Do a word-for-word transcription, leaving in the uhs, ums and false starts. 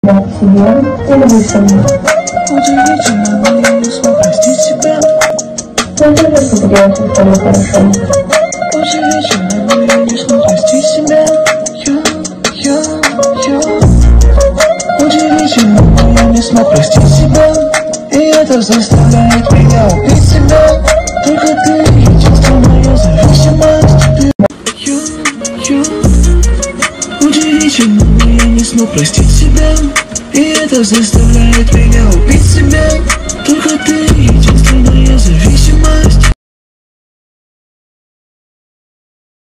Я к себе или выше меня? Удивительно, но я не смог простить себя. Я тоже смотрела с тобой хорошо. Удивительно, но я не смог простить себя. Я, я, я. Удивительно, но я не смог простить себя. И это заставляет меня убить себя. Только ты единственная зависимость. Я, я. Удивительно, но я не смог простить себя. И это заставляет меня убить себя. Только ты единственная зависимость.